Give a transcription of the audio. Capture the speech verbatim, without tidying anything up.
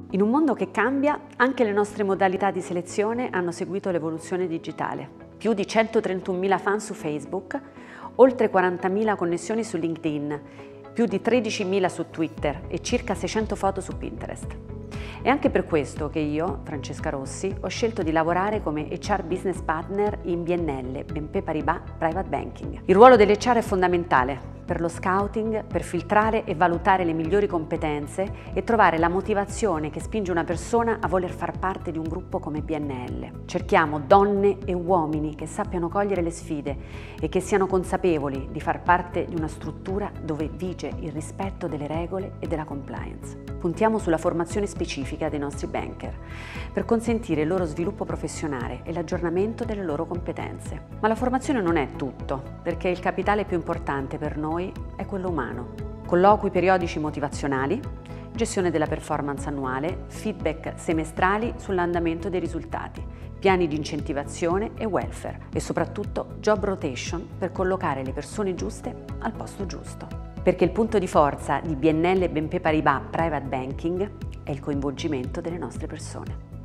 In un mondo che cambia, anche le nostre modalità di selezione hanno seguito l'evoluzione digitale. Più di centotrentunomila fan su Facebook, oltre quarantamila connessioni su LinkedIn, più di tredicimila su Twitter e circa seicento foto su Pinterest. È anche per questo che io, Francesca Rossi, ho scelto di lavorare come H R Business Partner in B N L, B N P Paribas Private Banking. Il ruolo dell'H R è fondamentale per lo scouting, per filtrare e valutare le migliori competenze e trovare la motivazione che spinge una persona a voler far parte di un gruppo come B N L. Cerchiamo donne e uomini che sappiano cogliere le sfide e che siano consapevoli di far parte di una struttura dove vige il rispetto delle regole e della compliance. Puntiamo sulla formazione specifica dei nostri banker per consentire il loro sviluppo professionale e l'aggiornamento delle loro competenze. Ma la formazione non è tutto, perché il capitale più importante per noi è quello umano. Colloqui periodici motivazionali, gestione della performance annuale, feedback semestrali sull'andamento dei risultati, piani di incentivazione e welfare e soprattutto job rotation per collocare le persone giuste al posto giusto. Perché il punto di forza di B N L B N P Paribas Private Banking è il coinvolgimento delle nostre persone.